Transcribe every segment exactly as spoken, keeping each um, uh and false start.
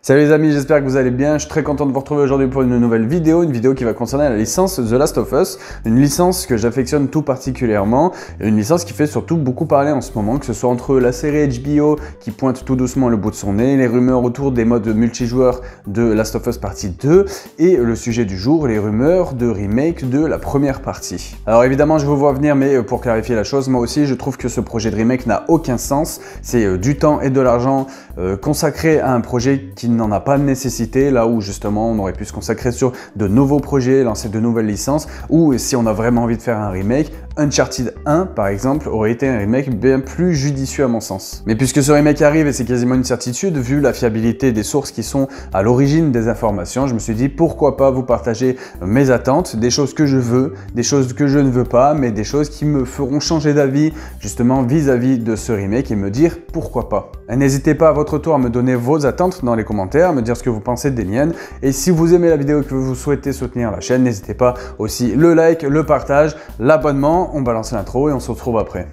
Salut les amis, j'espère que vous allez bien. Je suis très content de vous retrouver aujourd'hui pour une nouvelle vidéo, une vidéo qui va concerner la licence The Last of Us, une licence que j'affectionne tout particulièrement, une licence qui fait surtout beaucoup parler en ce moment, que ce soit entre la série H B O qui pointe tout doucement le bout de son nez, les rumeurs autour des modes multijoueurs de Last of Us partie deux et le sujet du jour, les rumeurs de remake de la première partie. Alors évidemment je vous vois venir, mais pour clarifier la chose, moi aussi je trouve que ce projet de remake n'a aucun sens. C'est du temps et de l'argent euh, consacré à un projet qui n'en a pas de nécessité, là où justement on aurait pu se consacrer sur de nouveaux projets, lancer de nouvelles licences, ou si on a vraiment envie de faire un remake, Uncharted un par exemple aurait été un remake bien plus judicieux à mon sens. Mais puisque ce remake arrive et c'est quasiment une certitude, vu la fiabilité des sources qui sont à l'origine des informations, je me suis dit pourquoi pas vous partager mes attentes, des choses que je veux, des choses que je ne veux pas, mais des choses qui me feront changer d'avis justement vis-à-vis de ce remake et me dire pourquoi pas. N'hésitez pas à votre tour à me donner vos attentes dans les commentaires, me dire ce que vous pensez des miennes, et si vous aimez la vidéo et que vous souhaitez soutenir la chaîne, n'hésitez pas aussi le like, le partage, l'abonnement. On va lancer l'intro et on se retrouve après.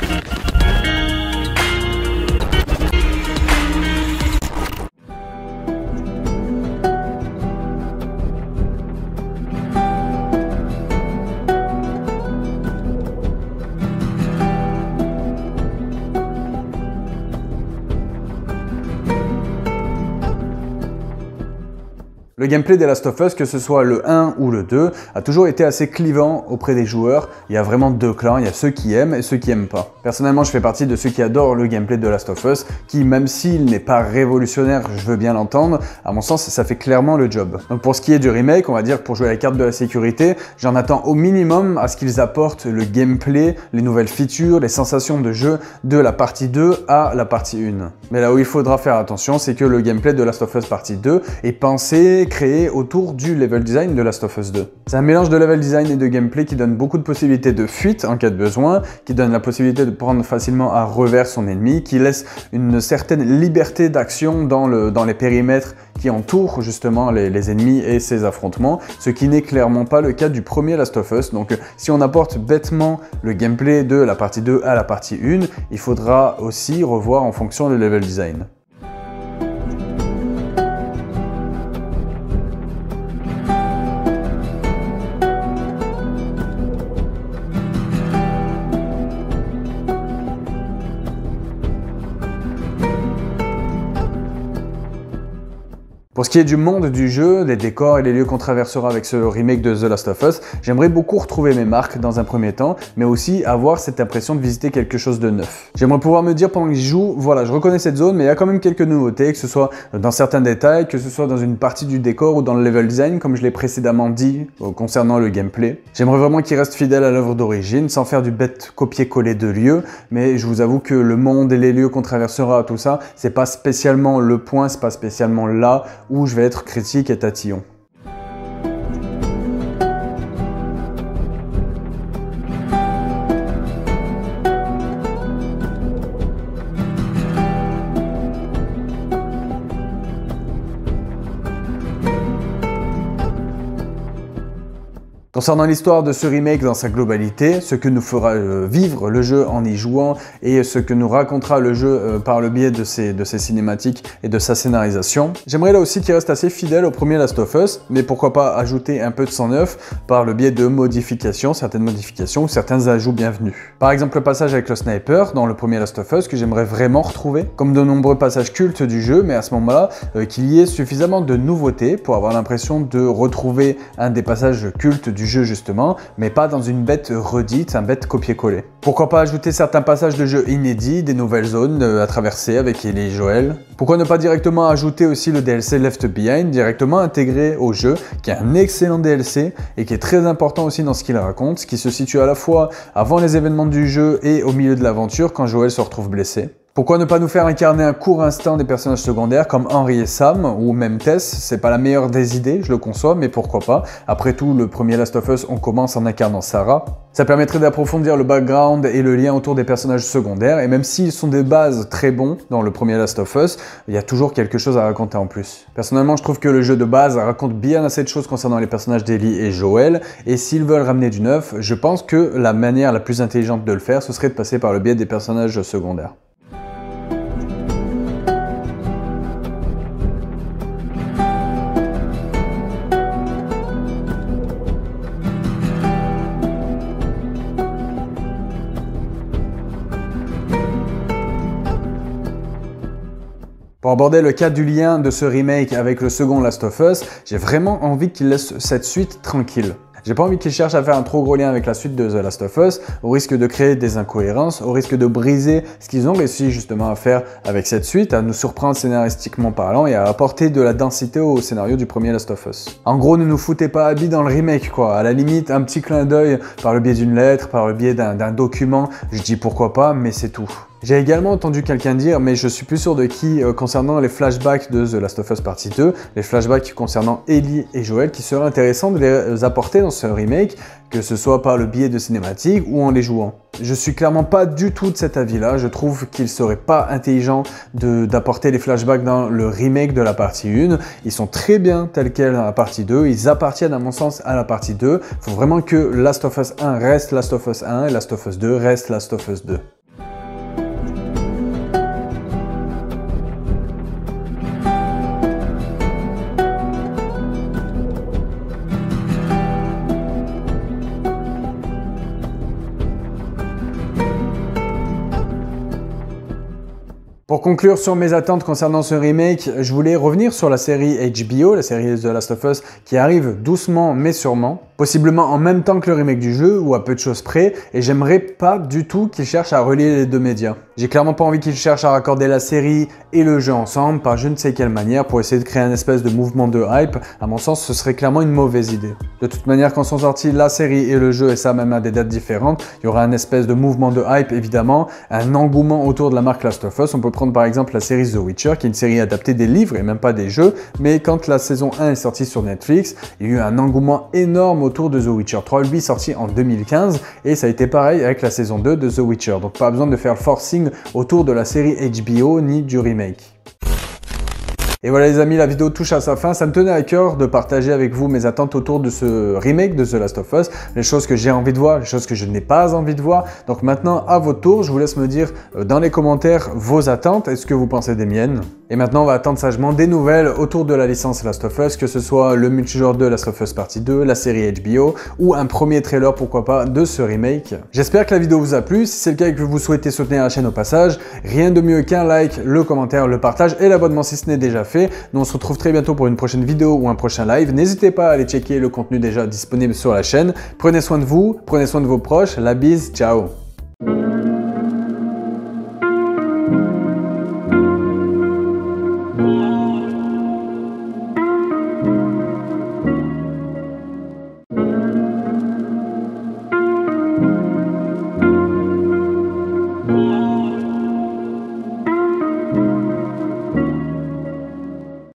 Le gameplay des Last of Us, que ce soit le un ou le deux, a toujours été assez clivant auprès des joueurs. Il y a vraiment deux clans, il y a ceux qui aiment et ceux qui aiment pas. Personnellement, je fais partie de ceux qui adorent le gameplay de Last of Us, qui, même s'il n'est pas révolutionnaire, je veux bien l'entendre, à mon sens, ça fait clairement le job. Donc pour ce qui est du remake, on va dire que pour jouer à la carte de la sécurité, j'en attends au minimum à ce qu'ils apportent le gameplay, les nouvelles features, les sensations de jeu de la partie deux à la partie un. Mais là où il faudra faire attention, c'est que le gameplay de Last of Us partie deux est pensé, créé autour du level design de Last of Us deux. C'est un mélange de level design et de gameplay qui donne beaucoup de possibilités de fuite en cas de besoin, qui donne la possibilité de prendre facilement à revers son ennemi, qui laisse une certaine liberté d'action dans, le, dans les périmètres qui entourent justement les, les ennemis et ces affrontements, ce qui n'est clairement pas le cas du premier Last of Us. Donc si on apporte bêtement le gameplay de la partie deux à la partie un, il faudra aussi revoir en fonction du level design. Pour ce qui est du monde du jeu, des décors et les lieux qu'on traversera avec ce remake de The Last of Us, j'aimerais beaucoup retrouver mes marques dans un premier temps, mais aussi avoir cette impression de visiter quelque chose de neuf. J'aimerais pouvoir me dire pendant que j'y joue, voilà, je reconnais cette zone, mais il y a quand même quelques nouveautés, que ce soit dans certains détails, que ce soit dans une partie du décor ou dans le level design, comme je l'ai précédemment dit euh, concernant le gameplay. J'aimerais vraiment qu'il reste fidèle à l'œuvre d'origine, sans faire du bête copier-coller de lieux, mais je vous avoue que le monde et les lieux qu'on traversera, tout ça, c'est pas spécialement le point, c'est pas spécialement là où je vais être critique et tatillon. Concernant l'histoire de ce remake dans sa globalité, ce que nous fera euh, vivre le jeu en y jouant et ce que nous racontera le jeu euh, par le biais de ses, de ses cinématiques et de sa scénarisation, j'aimerais là aussi qu'il reste assez fidèle au premier Last of Us, mais pourquoi pas ajouter un peu de sang neuf par le biais de modifications, certaines modifications ou certains ajouts bienvenus. Par exemple le passage avec le sniper dans le premier Last of Us que j'aimerais vraiment retrouver, comme de nombreux passages cultes du jeu, mais à ce moment-là, euh, qu'il y ait suffisamment de nouveautés pour avoir l'impression de retrouver un des passages cultes du jeu justement, mais pas dans une bête redite, un bête copier-coller. Pourquoi pas ajouter certains passages de jeu inédits, des nouvelles zones à traverser avec Ellie et Joel? Pourquoi ne pas directement ajouter aussi le D L C Left Behind, directement intégré au jeu, qui est un excellent D L C et qui est très important aussi dans ce qu'il raconte, qui se situe à la fois avant les événements du jeu et au milieu de l'aventure quand Joel se retrouve blessé. Pourquoi ne pas nous faire incarner un court instant des personnages secondaires comme Henry et Sam ou même Tess? C'est pas la meilleure des idées, je le conçois, mais pourquoi pas? Après tout, le premier Last of Us, on commence en incarnant Sarah. Ça permettrait d'approfondir le background et le lien autour des personnages secondaires, et même s'ils sont des bases très bons dans le premier Last of Us, il y a toujours quelque chose à raconter en plus. Personnellement, je trouve que le jeu de base raconte bien assez de choses concernant les personnages d'Ellie et Joel, et s'ils veulent ramener du neuf, je pense que la manière la plus intelligente de le faire, ce serait de passer par le biais des personnages secondaires. Pour aborder le cas du lien de ce remake avec le second Last of Us, j'ai vraiment envie qu'il laisse cette suite tranquille. J'ai pas envie qu'ils cherchent à faire un trop gros lien avec la suite de The Last of Us, au risque de créer des incohérences, au risque de briser ce qu'ils ont réussi justement à faire avec cette suite, à nous surprendre scénaristiquement parlant et à apporter de la densité au scénario du premier Last of Us. En gros, ne nous foutez pas habits dans le remake quoi, à la limite un petit clin d'œil par le biais d'une lettre, par le biais d'un d'un document, je dis pourquoi pas, mais c'est tout. J'ai également entendu quelqu'un dire, mais je suis plus sûr de qui, euh, concernant les flashbacks de The Last of Us Partie deux, les flashbacks concernant Ellie et Joel, qui serait intéressant de les apporter dans ce remake, que ce soit par le biais de cinématiques ou en les jouant. Je suis clairement pas du tout de cet avis-là, je trouve qu'il serait pas intelligent d'apporter les flashbacks dans le remake de la partie un. Ils sont très bien tels quels dans la partie deux, ils appartiennent à mon sens à la partie deux. Il faut vraiment que Last of Us un reste Last of Us un et Last of Us deux reste Last of Us deux. Pour conclure sur mes attentes concernant ce remake, je voulais revenir sur la série H B O, la série The Last of Us, qui arrive doucement mais sûrement, possiblement en même temps que le remake du jeu ou à peu de choses près, et j'aimerais pas du tout qu'ils cherchent à relier les deux médias. J'ai clairement pas envie qu'ils cherchent à raccorder la série et le jeu ensemble par je ne sais quelle manière pour essayer de créer un espèce de mouvement de hype. À mon sens, ce serait clairement une mauvaise idée. De toute manière, quand sont sortis la série et le jeu, et ça même à des dates différentes, il y aura un espèce de mouvement de hype évidemment, un engouement autour de la marque Last of Us. On peut prendre par exemple la série The Witcher, qui est une série adaptée des livres et même pas des jeux, mais quand la saison un est sortie sur Netflix, il y a eu un engouement énorme autour de The Witcher trois, lui sorti en deux mille quinze, et ça a été pareil avec la saison deux de The Witcher, donc pas besoin de faire le forcing autour de la série H B O ni du remake. Et voilà les amis, la vidéo touche à sa fin. Ça me tenait à cœur de partager avec vous mes attentes autour de ce remake de The Last of Us, les choses que j'ai envie de voir, les choses que je n'ai pas envie de voir. Donc maintenant, à votre tour, je vous laisse me dire dans les commentaires vos attentes, est-ce que vous pensez des miennes? Et maintenant, on va attendre sagement des nouvelles autour de la licence Last of Us, que ce soit le multijoueur de Last of Us Partie deux, la série H B O, ou un premier trailer, pourquoi pas, de ce remake. J'espère que la vidéo vous a plu. Si c'est le cas et que vous souhaitez soutenir la chaîne au passage, rien de mieux qu'un like, le commentaire, le partage et l'abonnement si ce n'est déjà fait. Nous on se retrouve très bientôt pour une prochaine vidéo ou un prochain live. N'hésitez pas à aller checker le contenu déjà disponible sur la chaîne. Prenez soin de vous, prenez soin de vos proches. La bise, ciao!